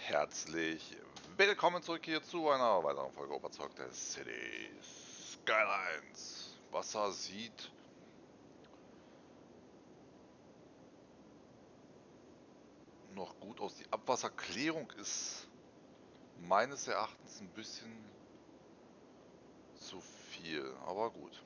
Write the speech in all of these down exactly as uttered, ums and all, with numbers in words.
Herzlich willkommen zurück hier zu einer weiteren Folge Overtalk der City Skylines. Wasser sieht noch gut aus. Die Abwasserklärung ist meines Erachtens ein bisschen zu viel, aber gut.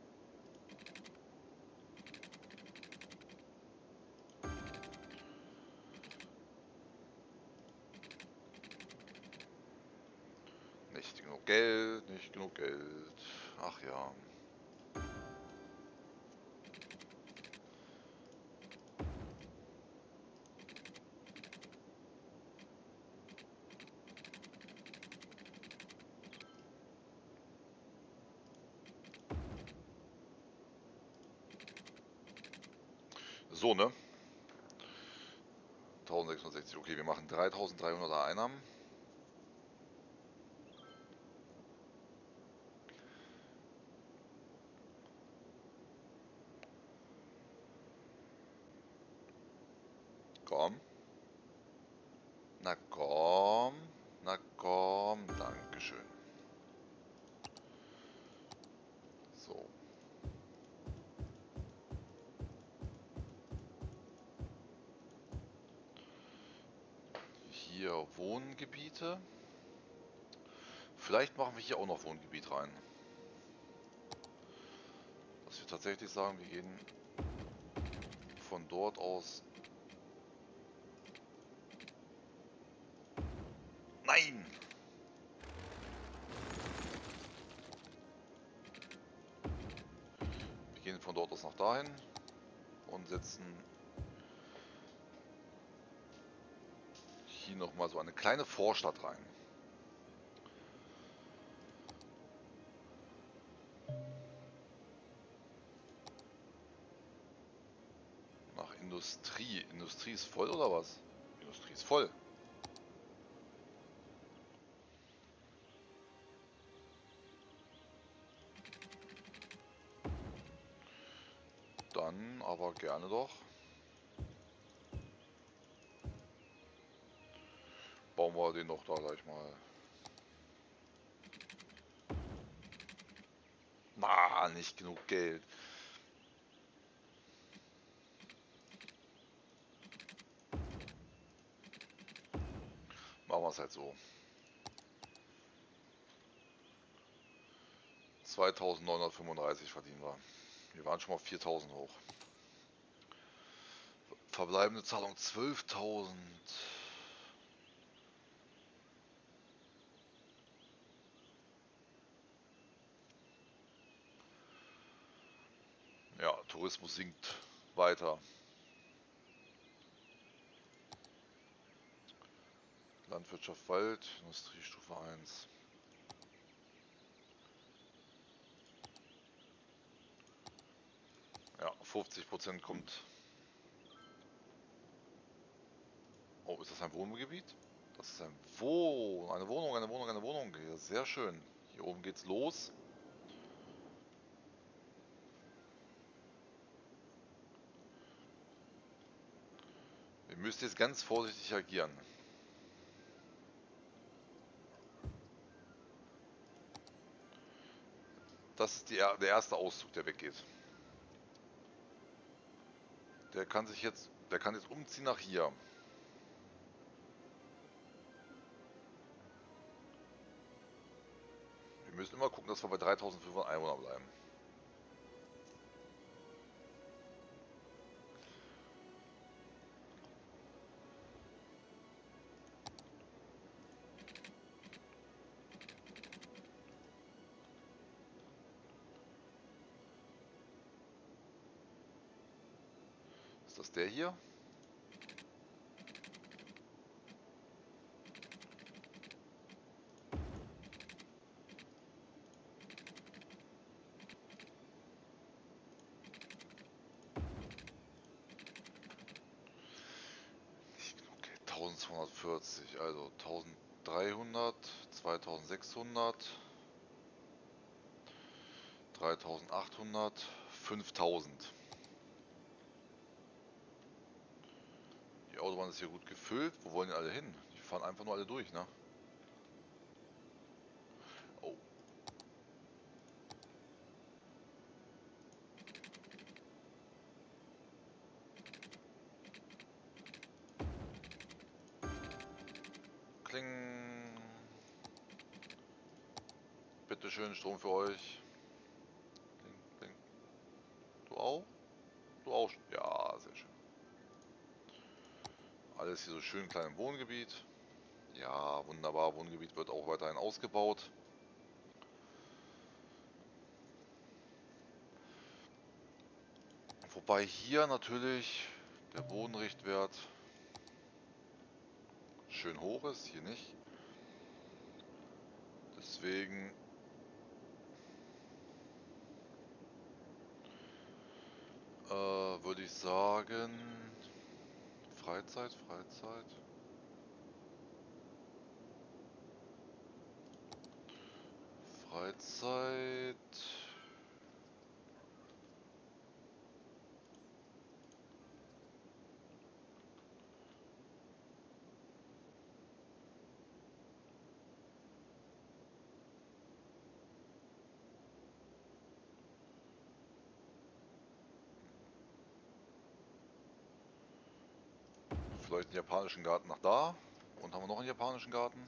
Nicht genug Geld, nicht genug Geld. Ach ja. So, ne? eintausendsechshundertsechzig. Okay, wir machen dreitausenddreihunderter Einnahmen. Komm. Na komm. Na komm. Dankeschön. So. Hier Wohngebiete. Vielleicht machen wir hier auch noch Wohngebiet rein. Dass wir tatsächlich sagen, wir gehen von dort aus. Nein! Wir gehen von dort aus nach dahin und setzen hier nochmal so eine kleine Vorstadt rein. Nach Industrie. Industrie ist voll oder was? Industrie ist voll. Dann aber gerne doch. Bauen wir den doch da gleich mal. Na, nicht genug Geld. Machen wir es halt so. zweitausendneunhundertfünfunddreißig verdienen wir. Wir waren schon mal viertausend hoch. Verbleibende Zahlung zwölftausend. Ja, Tourismus sinkt weiter. Landwirtschaft, Wald, Industriestufe eins. Ja, fünfzig Prozent kommt. Oh, ist das ein Wohngebiet? Das ist ein Wohn... Eine Wohnung, eine Wohnung, eine Wohnung. Ja, sehr schön. Hier oben geht's los. Wir müssen jetzt ganz vorsichtig agieren. Das ist die, der erste Auszug, der weggeht. Der kann sich jetzt, der kann jetzt umziehen nach hier. Wir müssen immer gucken, dass wir bei dreitausendfünfhundert Einwohnern bleiben. Ist das der hier? eintausendzweihundertvierzig, also eintausenddreihundert, zweitausendsechshundert, dreitausendachthundert, fünftausend. Die Autobahn ist hier gut gefüllt. Wo wollen die alle hin? Die fahren einfach nur alle durch, ne? Oh. Kling. Bitteschön, Strom für euch. Kling, kling. Du auch? Du auch? Ja, sehr schön. Alles hier so schön klein im Wohngebiet. Ja, wunderbar. Wohngebiet wird auch weiterhin ausgebaut. Wobei hier natürlich der Bodenrichtwert schön hoch ist, hier nicht. Deswegen äh, würde ich sagen, Freizeit, Freizeit. Freizeit. Vielleicht einen japanischen Garten nach da. Und haben wir noch einen japanischen Garten?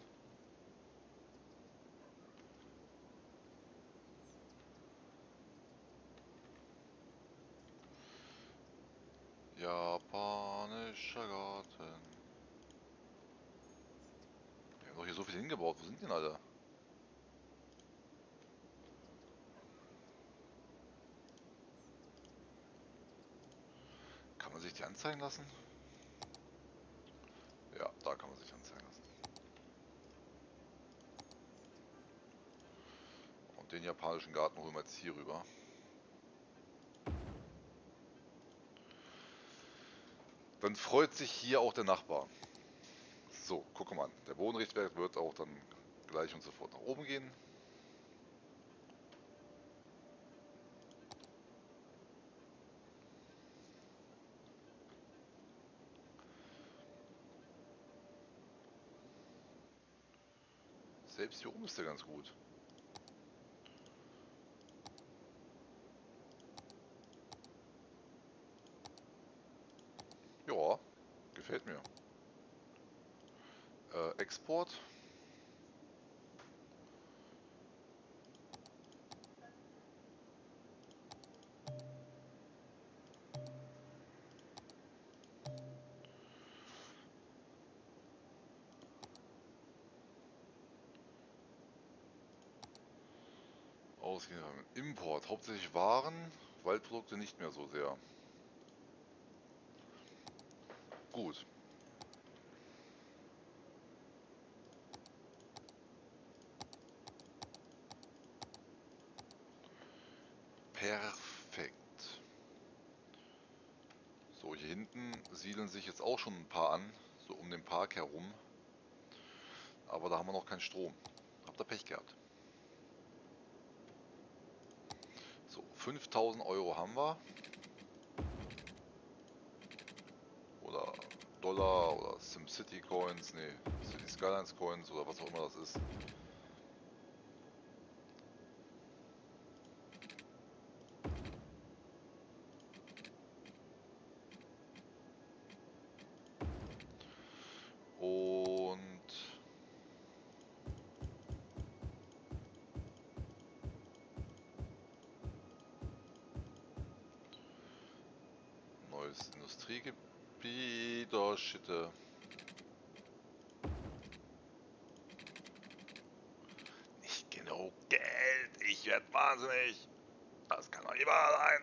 Japanischer Garten. Wir haben doch hier so viel hingebaut. Wo sind die denn alle? Kann man sich die anzeigen lassen? Ja, da kann man sich anzeigen lassen. Und den japanischen Garten holen wir jetzt hier rüber. Dann freut sich hier auch der Nachbar. So, guck mal an. Der Bodenrichtwert wird auch dann gleich und sofort nach oben gehen. Selbst hier oben ist der ganz gut. Ja, gefällt mir. Äh, Export. Ausgehen. Import. Hauptsächlich Waren, Waldprodukte nicht mehr so sehr. Gut. Perfekt. So, hier hinten siedeln sich jetzt auch schon ein paar an, so um den Park herum. Aber da haben wir noch keinen Strom. Habt ihr Pech gehabt. So, fünftausend Euro haben wir. Oder Dollar oder SimCity Coins, nee, City Skylines Coins oder was auch immer das ist. Und neues Industriegebiet, oh shit. Nicht genug Geld, ich werde wahnsinnig. Das kann doch nicht wahr sein.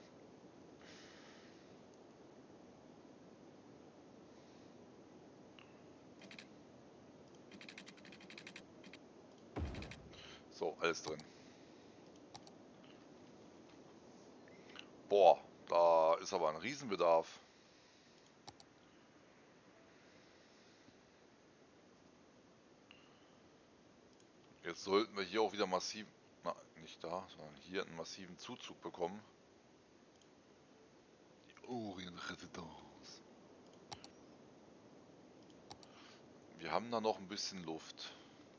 So, alles drin. Boah, da ist aber ein Riesenbedarf. Jetzt sollten wir hier auch wieder massiv, na, nicht da, sondern hier einen massiven Zuzug bekommen. Die Orientresidenz. Wir Wir haben da noch ein bisschen Luft.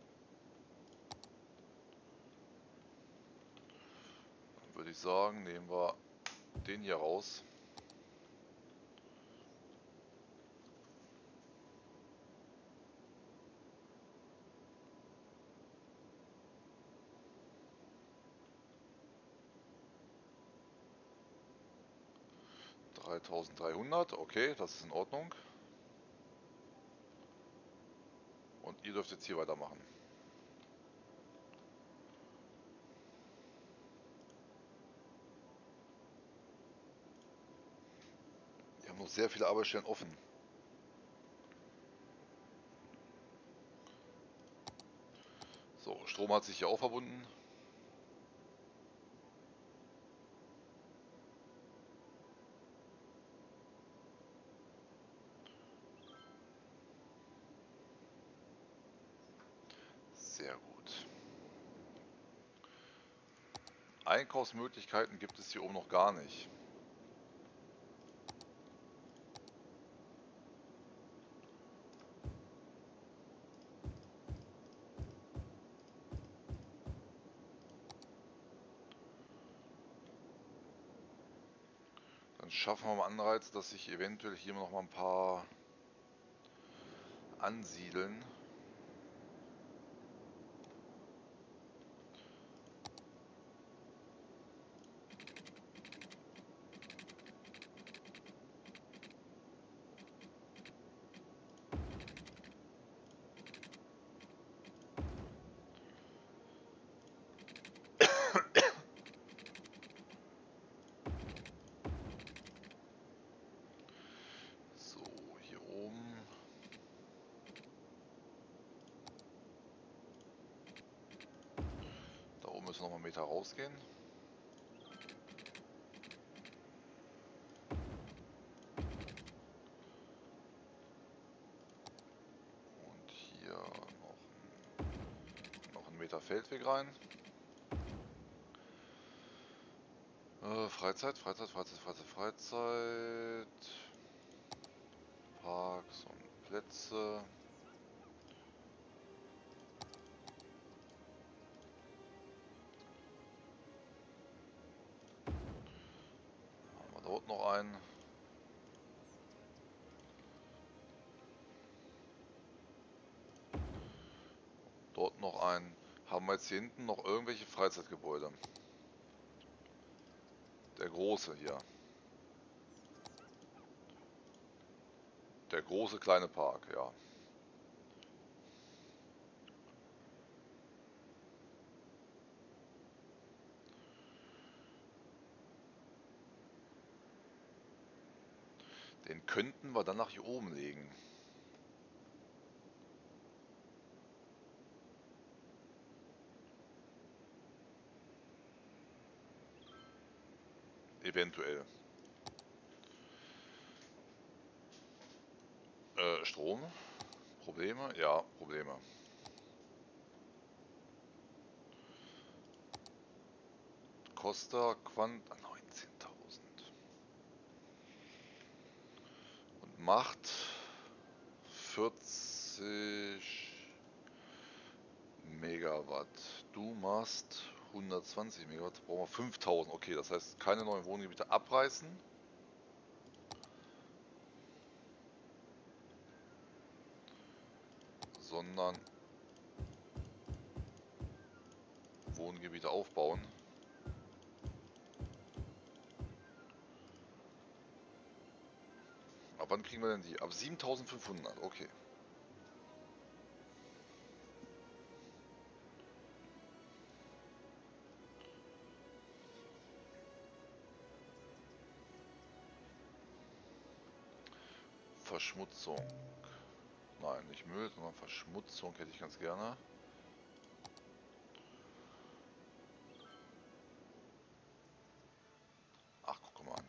Dann würde ich sagen, nehmen wir den hier raus. dreitausenddreihundert, okay, das ist in Ordnung. Und ihr dürft jetzt hier weitermachen. Wir haben noch sehr viele Arbeitsstellen offen. So, Strom hat sich hier auch verbunden. Sehr gut. Einkaufsmöglichkeiten gibt es hier oben noch gar nicht. Dann schaffen wir mal Anreiz, dass sich eventuell hier noch mal ein paar ansiedeln. So, hier oben. Da oben müssen wir noch mal einen Meter rausgehen. Und hier noch, noch einen Meter Feldweg rein. Äh, Freizeit, Freizeit, Freizeit, Freizeit, Freizeit. Parks und Plätze. Haben wir dort noch einen. Dort noch einen. Haben wir jetzt hier hinten noch irgendwelche Freizeitgebäude? Der große hier. Der große kleine Park, ja. Den könnten wir dann nach hier oben legen. Eventuell. Äh, Strom? Probleme? Ja, Probleme. Costa Quant neunzehntausend. Und macht vierzig Megawatt. Du machst hundertzwanzig Megawatt. Brauchen wir fünftausend. Okay, das heißt keine neuen Wohngebiete abreißen. Sondern Wohngebiete aufbauen. Ab wann kriegen wir denn die? Ab siebentausendfünfhundert, okay. Verschmutzung. Nein, nicht Müll, sondern Verschmutzung hätte ich ganz gerne. Ach, guck mal an.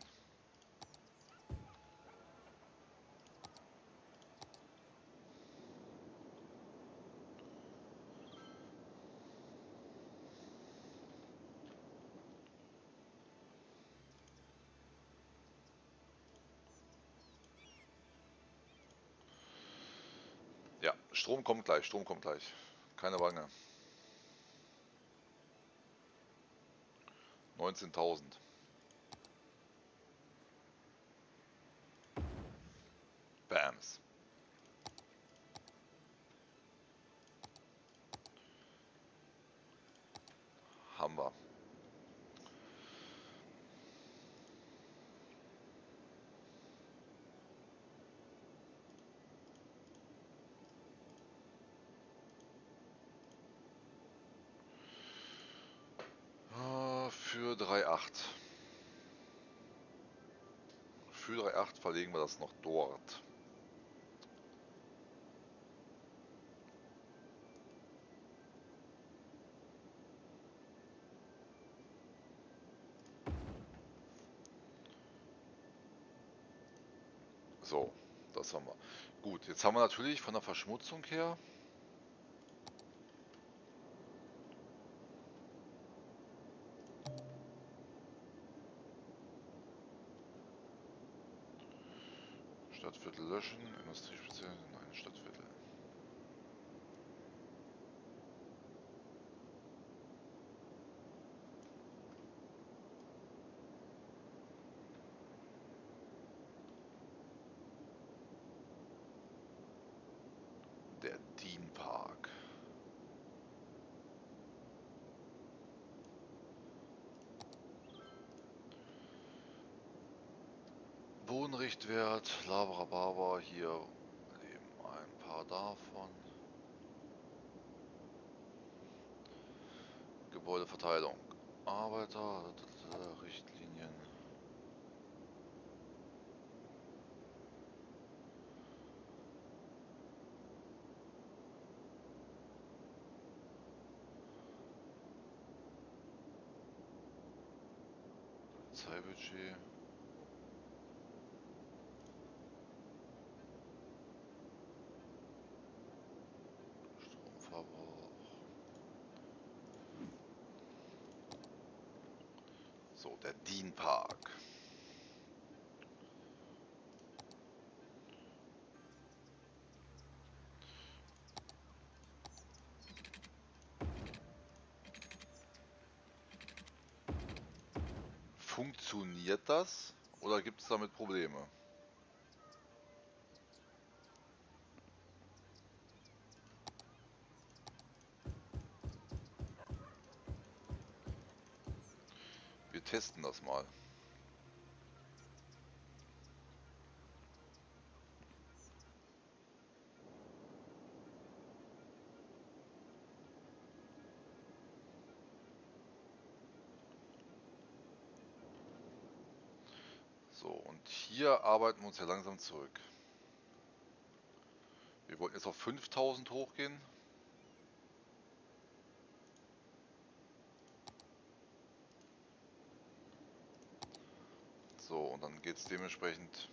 Ja, Strom kommt gleich, Strom kommt gleich. Keine Bange. neunzehntausend. Bams. Haben wir. Äh, Für drei Komma acht. Für drei Komma acht verlegen wir das noch dort. So, das haben wir. Gut, jetzt haben wir natürlich von der Verschmutzung her Stadtviertel löschen, Industriespezial, nein, Stadtviertel. Der Dean Park. Bodenrichtwert, Labrababa, hier leben ein paar davon. Gebäudeverteilung. Arbeiter, Richtlinien. Polizeibudget. Stromverbrauch. So, der Dean Park. Funktioniert das oder gibt es damit Probleme? Wir testen das mal. So, und hier arbeiten wir uns ja langsam zurück. Wir wollten jetzt auf fünftausend hochgehen. So, und dann geht es dementsprechend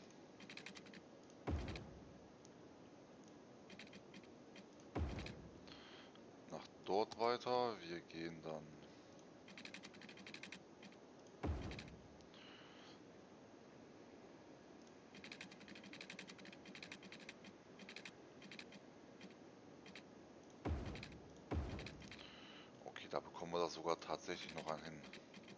nach dort weiter. Wir gehen dann okay, da bekommen wir das sogar tatsächlich noch einen hin.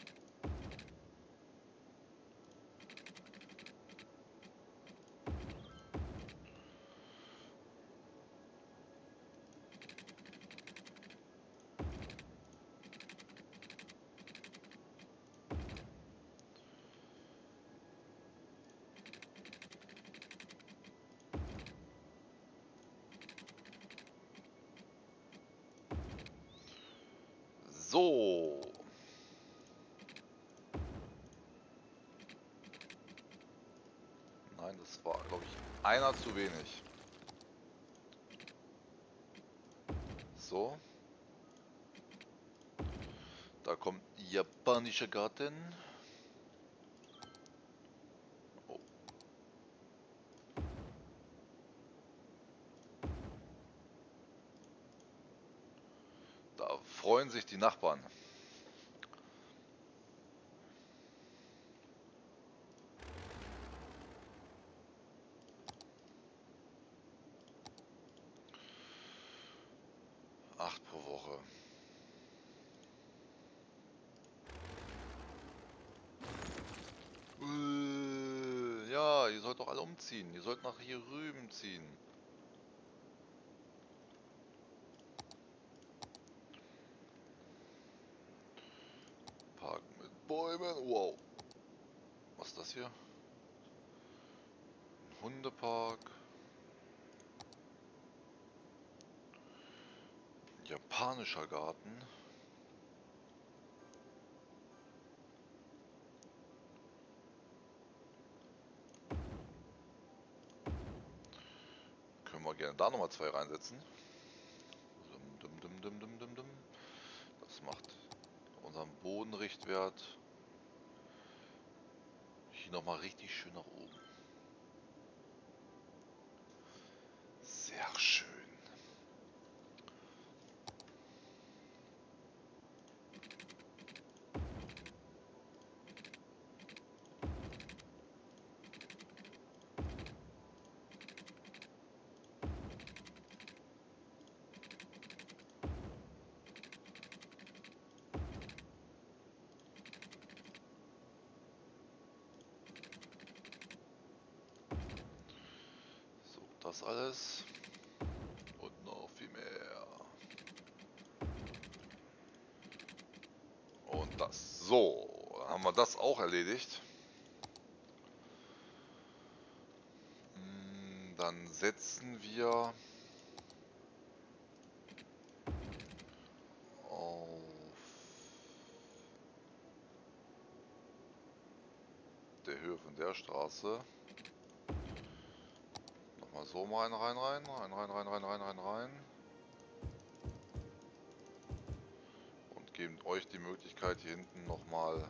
So. Nein, das war, glaube ich, einer zu wenig. So. Da kommt japanischer Garten. Oh. Da freuen sich die Nachbarn. brauche. Äh, ja, ihr sollt doch alle umziehen. Ihr sollt nach hier rüben ziehen. Park mit Bäumen. Wow. Was ist das hier? Ein Hundepark. Japanischer Garten. Können wir gerne da nochmal zwei reinsetzen. Dum, dum, dum, dum, dum, dum. Das macht unseren Bodenrichtwert hier nochmal richtig schön nach oben. Sehr schön. So, das alles. Und noch viel mehr. Und das. So, dann haben wir das auch erledigt. Dann setzen wir auf der Höhe von der Straße nochmal so rein, rein, rein, rein, rein, rein, rein, rein, rein, rein. Und geben euch die Möglichkeit hier hinten nochmal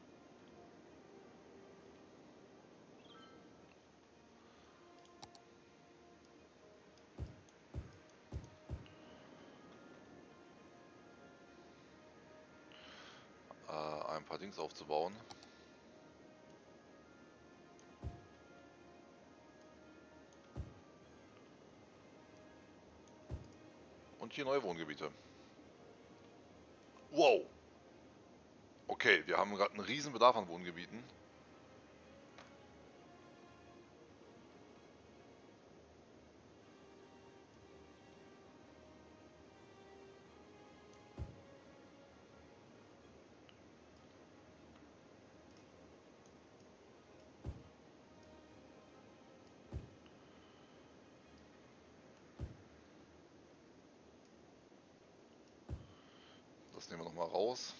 äh, ein paar Dings aufzubauen. Und hier neue Wohngebiete. Wow! Okay, wir haben gerade einen riesen Bedarf an Wohngebieten. Das nehmen wir nochmal raus.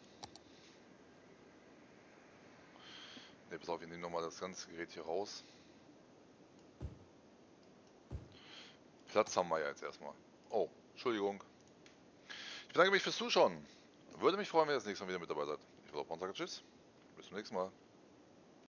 Ne, pass auf, wir nehmen nochmal das ganze Gerät hier raus. Platz haben wir ja jetzt erstmal. Oh, Entschuldigung. Ich bedanke mich fürs Zuschauen. Würde mich freuen, wenn ihr das nächste Mal wieder mit dabei seid. Ich würde auch sagen, tschüss. Bis zum nächsten Mal.